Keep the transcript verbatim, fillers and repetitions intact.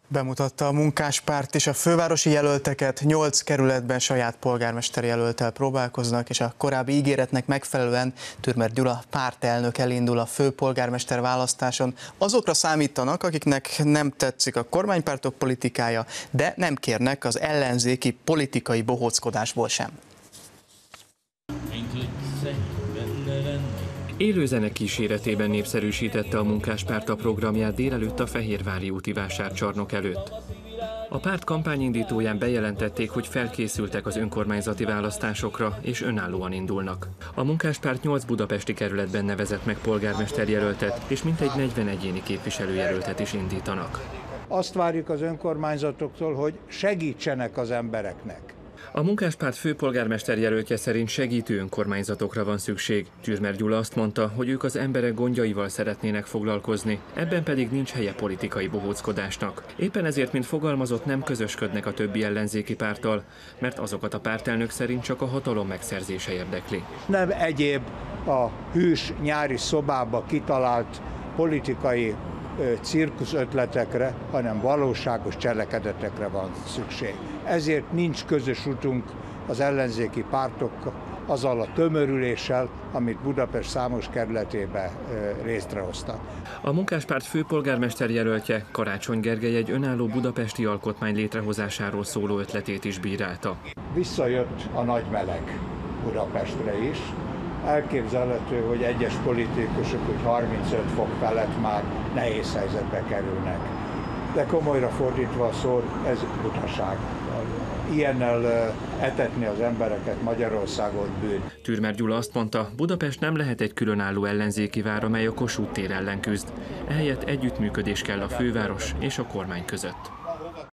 Bemutatta a Munkáspárt és a fővárosi jelölteket, nyolc kerületben saját polgármester jelölttel próbálkoznak, és a korábbi ígéretnek megfelelően Türmer Gyula pártelnök elindul a főpolgármester választáson. Azokra számítanak, akiknek nem tetszik a kormánypártok politikája, de nem kérnek az ellenzéki politikai bohóckodásból sem. Élő zene kíséretében népszerűsítette a Munkáspárt a programját délelőtt a Fehérvári úti vásárcsarnok előtt. A párt kampányindítóján bejelentették, hogy felkészültek az önkormányzati választásokra és önállóan indulnak. A Munkáspárt nyolc budapesti kerületben nevezett meg polgármesterjelöltet, és mintegy negyven egyéni képviselőjelöltet is indítanak. Azt várjuk az önkormányzatoktól, hogy segítsenek az embereknek. A Munkáspárt főpolgármester jelöltje szerint segítő önkormányzatokra van szükség. Türmer Gyula azt mondta, hogy ők az emberek gondjaival szeretnének foglalkozni, ebben pedig nincs helye politikai bohóckodásnak. Éppen ezért, mint fogalmazott, nem közösködnek a többi ellenzéki párttal, mert azokat a pártelnök szerint csak a hatalom megszerzése érdekli. Nem egyéb a hűs nyári szobába kitalált politikai cirkusz ötletekre, hanem valóságos cselekedetekre van szükség. Ezért nincs közös utunk az ellenzéki pártok azzal a tömörüléssel, amit Budapest számos kerületében létrehoztak. A Munkáspárt főpolgármester jelöltje, Karácsony Gergely egy önálló budapesti alkotmány létrehozásáról szóló ötletét is bírálta. Visszajött a nagy meleg Budapestre is. Elképzelhető, hogy egyes politikusok, hogy harmincöt fok felett már nehéz helyzetbe kerülnek. De komolyra fordítva a szót, ez butaság. Ilyennel etetni az embereket Magyarországon bűn. Türmer Gyula azt mondta, Budapest nem lehet egy különálló ellenzéki vár, amely a Kossuth tér ellen küzd. Ehelyett együttműködés kell a főváros és a kormány között.